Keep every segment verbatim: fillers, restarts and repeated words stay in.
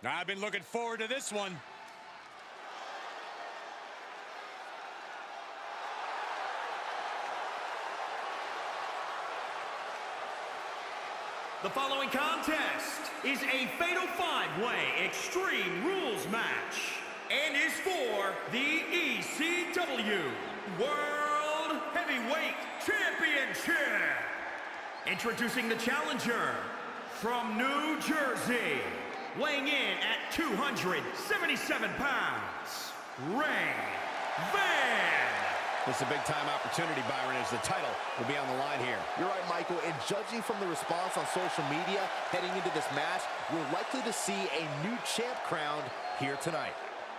I've been looking forward to this one. The following contest is a Fatal five-Way Extreme Rules match and is for the E C W World Heavyweight Championship. Introducing the challenger from New Jersey, weighing in at two hundred seventy-seven pounds, Ray Van. This is a big-time opportunity, Byron, as the title will be on the line here. You're right, Michael, and judging from the response on social media heading into this match, we're likely to see a new champ crowned here tonight.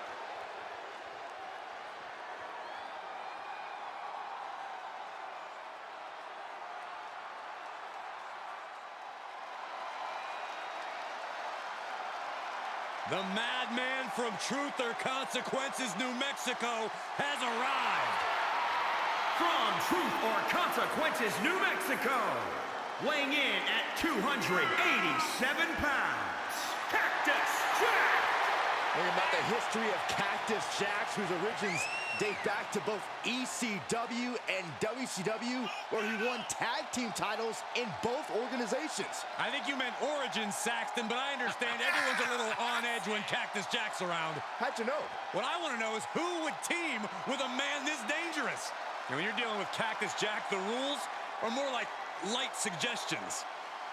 The madman from Truth or Consequences, New Mexico, has arrived. From Truth or Consequences, New Mexico, weighing in at two hundred eighty-seven pounds, Cactus Jack. Learn about the history of Cactus Jack, whose origins date back to both E C W and W C W, where he won tag team titles in both organizations. I think you meant origins, Saxton, but I understand everyone's a little on edge when Cactus Jack's around. How'd you know? What I want to know is who would team with a man this dangerous? And when you're dealing with Cactus Jack, the rules are more like light suggestions.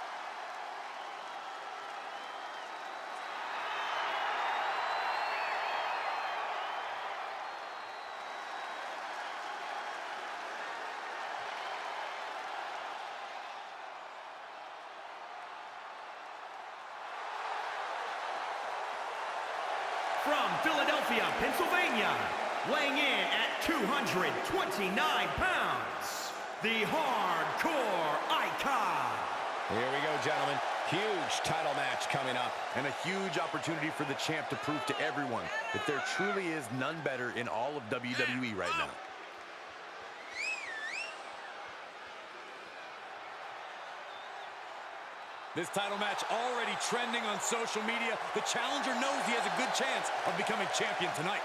From Philadelphia, Pennsylvania, weighing in at two hundred twenty-nine pounds, the Hardcore Icon. Here we go, gentlemen. Huge title match coming up, and a huge opportunity for the champ to prove to everyone that there truly is none better in all of W W E right now. This title match already trending on social media. The challenger knows he has a good chance of becoming champion tonight.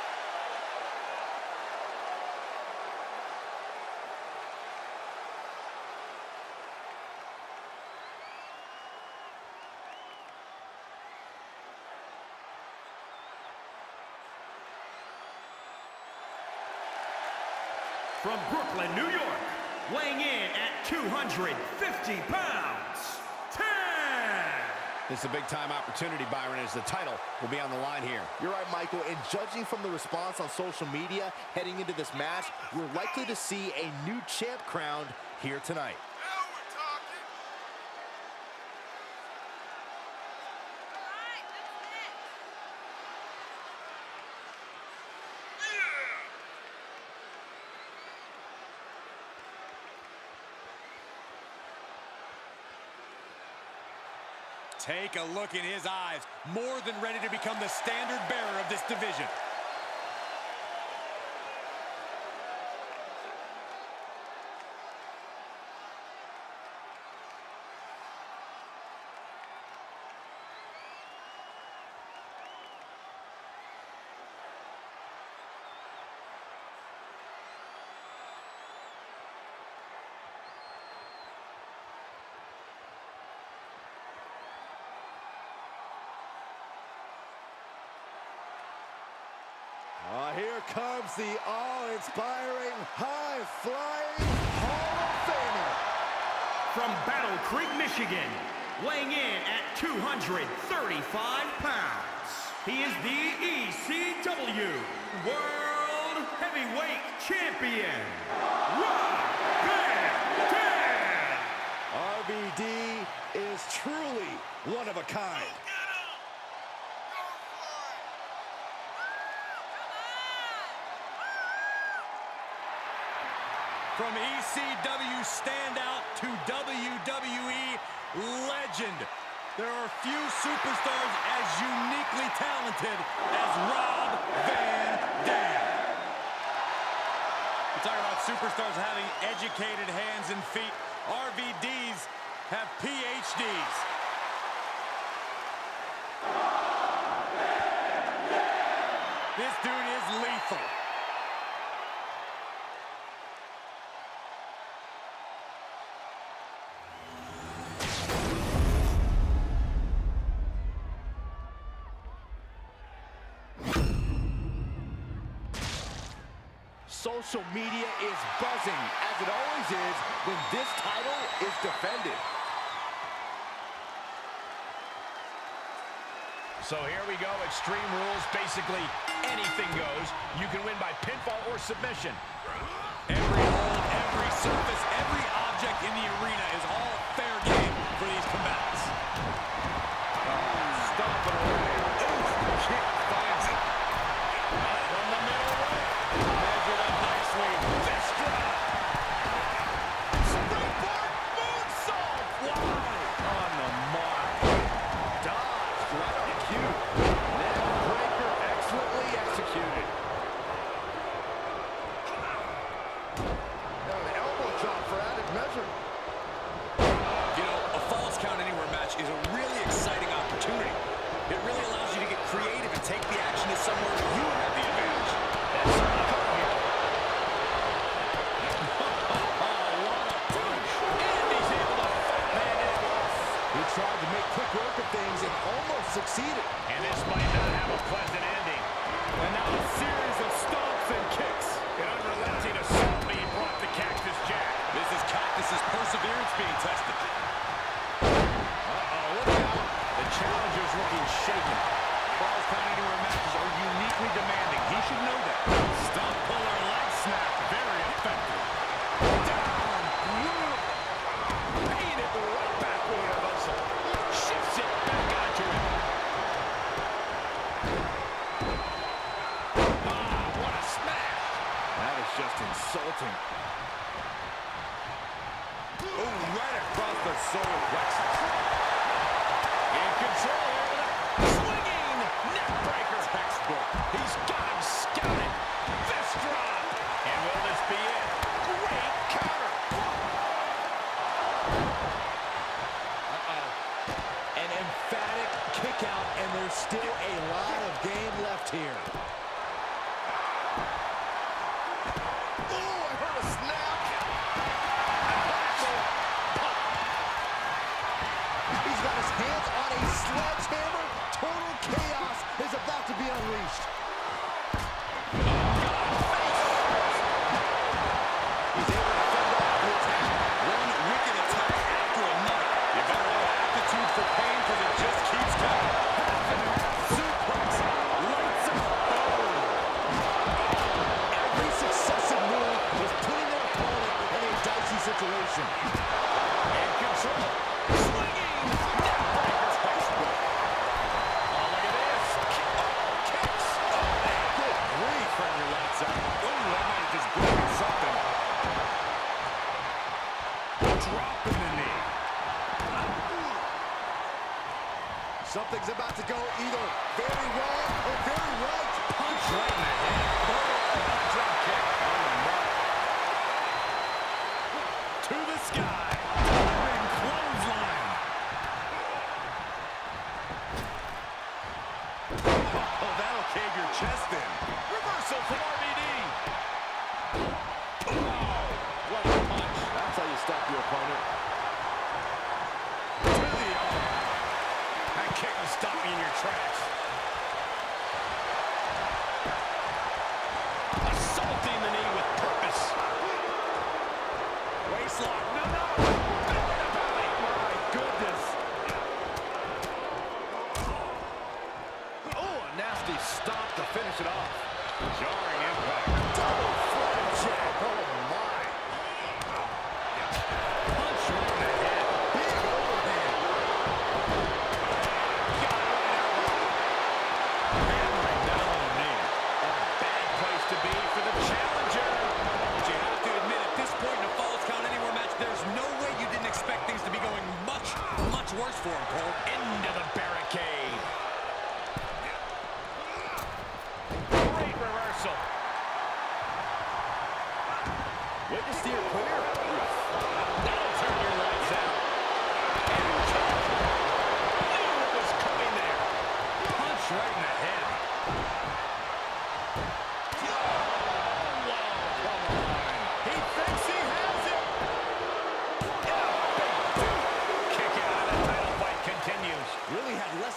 From Brooklyn, New York, weighing in at two hundred fifty pounds, Taz. This is a big-time opportunity, Byron, as the title will be on the line here. You're right, Michael, and judging from the response on social media heading into this match, we're likely to see a new champ crowned here tonight. Now we're talking. Take a look in his eyes, more than ready to become the standard bearer of this division. Uh, here comes the awe-inspiring, high-flying Hall of Famer. From Battle Creek, Michigan, weighing in at two hundred thirty-five pounds, he is the E C W World Heavyweight Champion, Rob Van Dam. R V D is truly one of a kind. From E C W standout to W W E legend, there are few superstars as uniquely talented as Rob Van Dam. We talk about superstars having educated hands and feet. R V Ds have P H Ds. lethal. Social media is buzzing, as it always is when this title is defended. So here we go, Extreme Rules. Basically, anything goes. You can win by pinfall or submission. Every hold, every surface, every object in the arena is all fair game for these combatants. Stop it away. Ooh, kick finds it. From the middle way. Measured up nicely. Fist drop. Springboard moonsault. Wow. On the mark. Dodged right on cue. Neck breaker excellently executed. Now an elbow drop for added measure. You know, a Falls Count Anywhere match is a really exciting opportunity. It really allows you to get creative and take the action to somewhere where you have the advantage. That's cover here. And he's able to fight man in once. He tried to make quick work of things and almost succeeded. And this might not have a pleasant ending. And now a series of stomps and kicks. An unrelenting assault being brought to Cactus Jack. This is Cactus's perseverance being tested. Uh-oh, look out. The challenger's looking shaken. Falls Count Anywhere matches are uniquely demanding. He should know that. Stomp puller leg snap. Very effective. Down. Paying it right back with a reversal. Shifts it back onto him. Ah, what a smash. That is just insulting. Oh, right across the solar plexus. In control here. Swinging neck breaker. Textbook. He's got him scouted. Fist drop. And will this be it? Great counter. Uh-oh. An emphatic kick out, and there's still a lot of game left here. Oh, I heard a snap. He's got his hands on a sledgehammer. Total chaos is about to be unleashed. He's able to fend off the attack. One wicked attack after another. You better have aptitude for pain because it just keeps coming. Suplex. Lights up. Every successive move is putting their opponent in a dicey situation. In control. Swinging. Neck breaker. Textbook. Oh, look at this. Oh, kicks. Oh, man. Good grief. Friendly lights out. Oh, that might have just broken something. Dropping the knee. Something's about to go either very wrong or very right. Punch right in the head. Oh, drop kick. On the mark. To the sky. Diving clothesline. Oh, that'll cave your chest in. Reversal from R V D. Oh, what a punch. That's how you stop your opponent. To the arm. That kick will stop me in your tracks. Assaulting the knee with purpose. Waistlock. No, no. Back to the belly. My goodness. Oh, a nasty stop to finish it off. Jarring impact. Double flapjack. Oh, my. Punch right in the head. Big overhand. Got it right outright. Hammering down on the knee. A bad place to be for the challenger. But you have to admit, at this point in a Falls Count Anywhere match, there's no way you didn't expect things to be going much, much worse for him, Cole. Into the barricade. Great reversal. Way to steer clear. That'll turn your lights out. And kick. Knew what was coming there. Punch right in the head.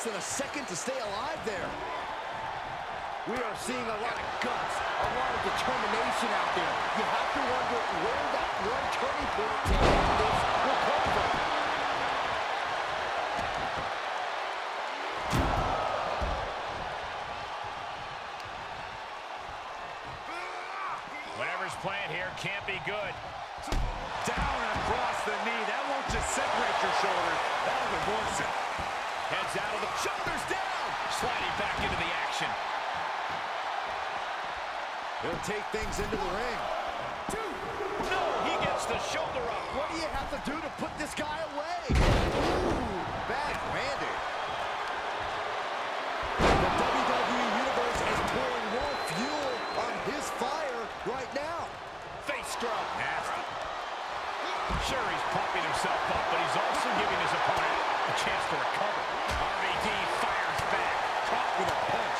less than a second to stay alive there. We are seeing a lot of guts, a lot of determination out there. You have to wonder where that one turning point to end this will come from. Whatever's playing here can't be good. Down and across the knee. That won't just separate your shoulders. That'll divorce it. Heads out of the shoulders down. Sliding back into the action. He'll take things into the ring. Two. No, he gets the shoulder up. What do you have to do to put this guy away? Ooh, bad-handed. The W W E Universe is pouring more fuel on his fire right now. Face scrub. Nasty. Sure, he's pumping himself up, but he's also giving his opponent a chance to recover. R V D fires back. Caught with a punch.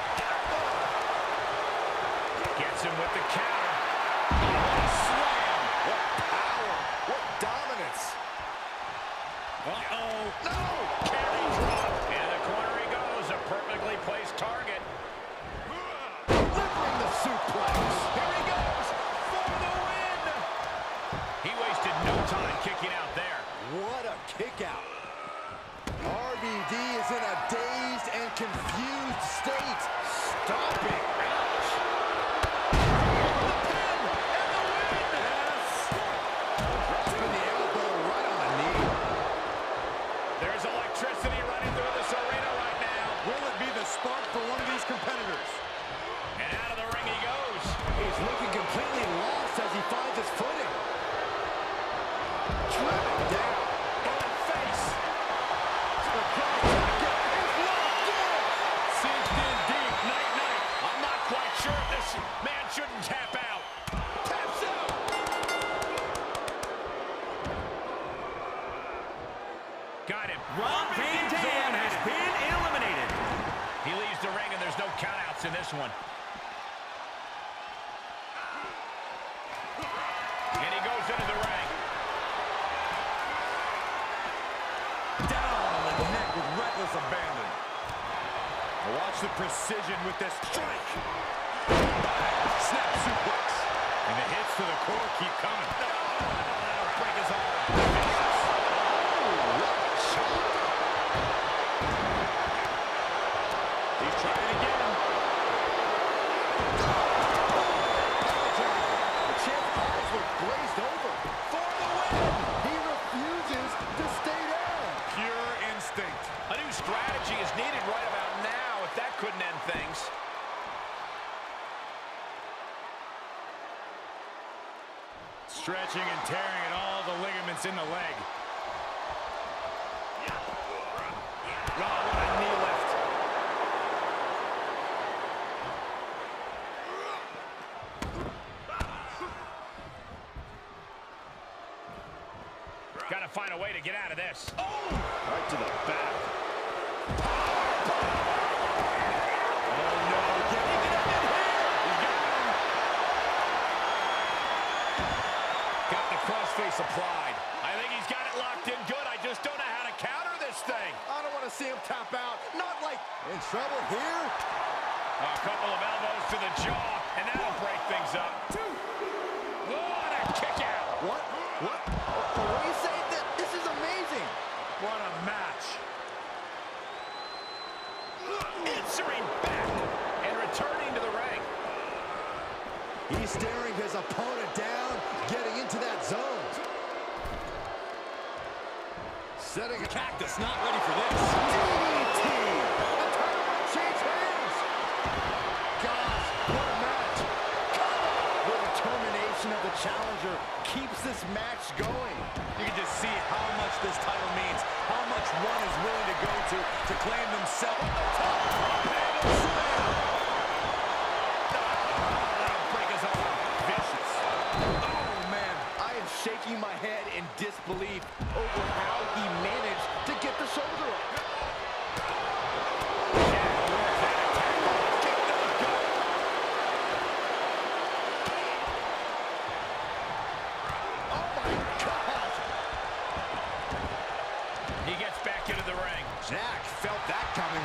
Gets him with the counter. Oh, slam. What power. What dominance. Uh-oh. No! Carry drop. In the corner he goes. A perfectly placed target. Delivering the suplex. Here he goes for the win. He wasted no time kicking out there. What a kick out. R V D is in a dazed and confused state. Stomping. Ouch. The pin and the win. Yes. Dropping the elbow right on the knee. There's electricity running through this arena right now. Will it be the spark for one of these competitors? And out of the ring he goes. He's looking completely lost as he finds his footing. Driven down. On the face. Cinched in deep. Night, night. I'm not quite sure if this man shouldn't tap out. Taps out. Got him. Rob Van Dam has been eliminated. He leaves the ring and there's no countouts in this one. And he goes into the ring. Down on the neck with reckless abandon. Watch the precision with this strike. Snap suplex. And the hits to the core keep coming. That'll break his arm. He's trying again. The champ's eyes were glazed over. For the win. He refuses to stay down. Pure instinct. A new strategy is needed right about now if that couldn't end things. Stretching and tearing at all the ligaments in the leg. Oh, what a knee lift. Gotta find a way to get out of this. Oh! Right to the back. Oh, no. Can he get up in here? He's got him. Got the crossface applied. I think he's got it locked in good. I just don't know how to counter this thing. I don't want to see him tap out. Not like in trouble here. A couple of elbows to the jaw, and that'll break things up. Two. What a kick out. What? What? What do you say? That this is amazing. What a match. Answering back and returning to the ring. He's staring his opponent down, getting into that zone. Setting a Cactus not ready for this. D D T. The title might change hands. Gosh, what a match. The determination of the challenger keeps this match going. You can just see how much this title means, how much one is willing to go to to claim themselves at the top. That'll break his arm. Vicious. Oh, man. I am shaking my head in disbelief over how he managed to get the shoulder up. Jack felt that coming.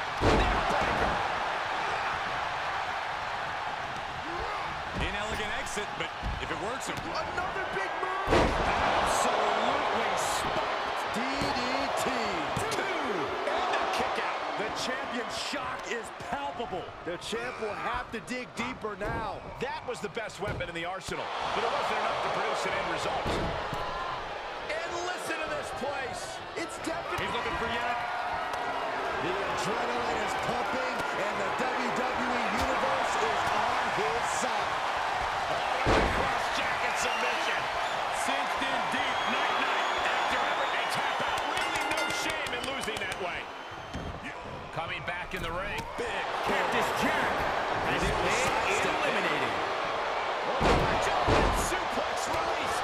Inelegant exit, but if it works, it Another big move. absolutely spiked. D D T. Two. And a kick out. The champion's shock is palpable. The champ will have to dig deeper now. That was the best weapon in the arsenal, but it wasn't enough to produce an end result. And listen to this place. It's definitely... He's looking for yet. The adrenaline is pumping, and the W W E Universe is on his side. Cross-jacket submission. Cinched in deep. Night-night. After everything, tap out. Really no shame in losing that way. Coming back in the ring. Big. Cactus Jack has been eliminated. Jumping suplex released.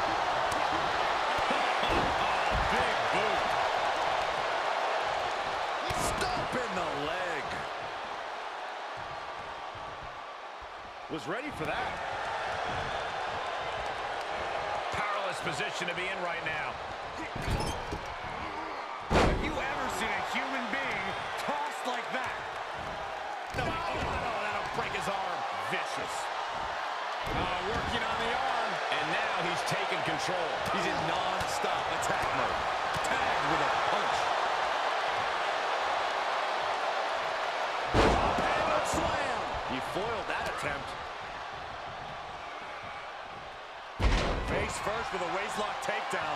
Big boot. Stomp in the leg. Was ready for that. Powerless position to be in right now. Have you ever seen a human being tossed like that? No, oh, no, that'll break his arm. Vicious. Uh, working on the arm. And now he's taking control. He's in non-stop attack mode. Tagged with a punch. Hammer slam. He foiled that attempt. Face first with a waistlock takedown.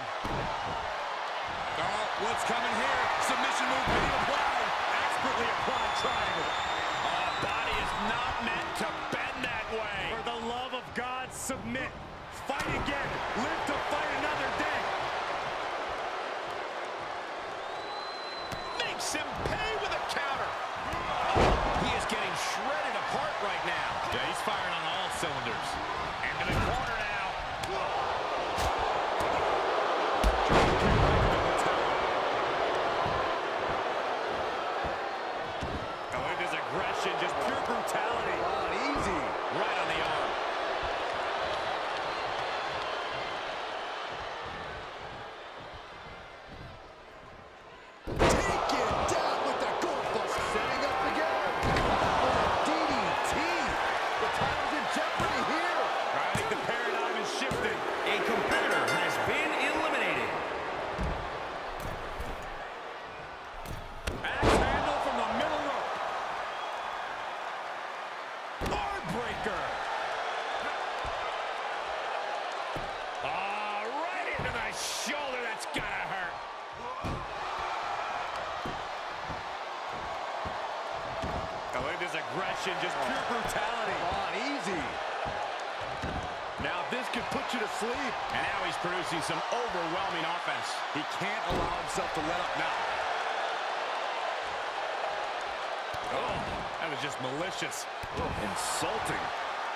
Oh, what's coming here? Submission move being applied. Expertly applied triangle. Uh, body is not meant to bend that way. For the love of God, submit. Fight again. Live to fight another day. Makes him pay with a counter. He is getting shredded apart right now. Yeah, he's firing on all cylinders. Into the corner now. Oh, look at this aggression, just pure brutality. Not easy. Right on the arm. Taken down with the goalpost. Setting up again. With a D D T. The title's in jeopardy here. I think the paradigm is shifting. A competitor has been eliminated. Axe handle from the middle rope. Arm breaker. Ah, right into the shoulder. That's gotta hurt. Oh, look at this aggression, just pure brutality. Not easy. Now this could put you to sleep. And now he's producing some overwhelming offense. He can't allow himself to let up now. Oh, that was just malicious. Insulting.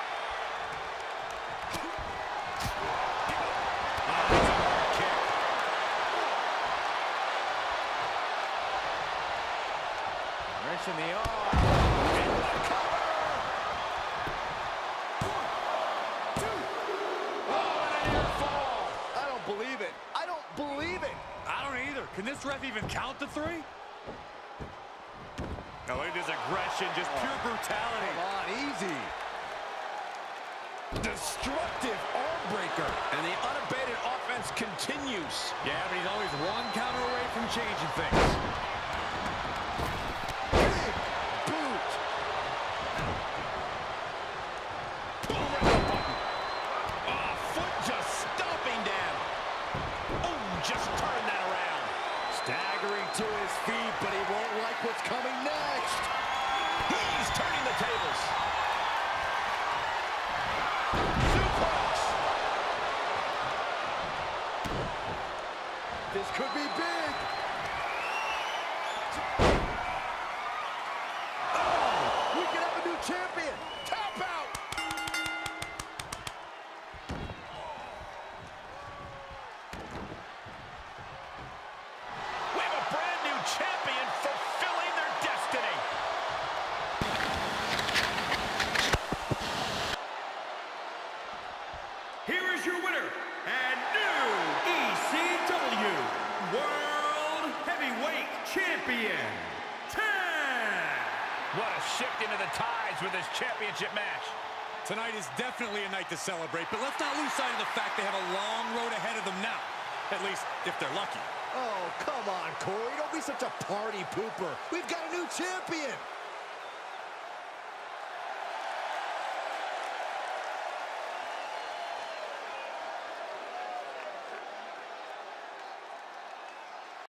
Oh, that's a hard kick. Wrench in the arm. And the cover. Oh, and a near fall. I don't believe it. I don't believe it. I don't either. Can this ref even count to three? Oh, look at this aggression, just pure brutality. Come on, easy. Destructive arm breaker. And the unabated offense continues. Yeah, but he's always one counter away from changing things. Big boot. Ah, foot just stomping down. Oh, just turn that around. Staggering to his feet, but he won't like what's coming next. He's turning the tables. This could be big. Oh, we could have a new champion. Tap out. We have a brand new champion fulfilling their destiny. Here is your winner and new E C W World champion, Taz! What a shift into the tides with this championship match. Tonight is definitely a night to celebrate, but let's not lose sight of the fact they have a long road ahead of them now. At least, if they're lucky. Oh, come on, Corey. Don't be such a party pooper. We've got a new champion.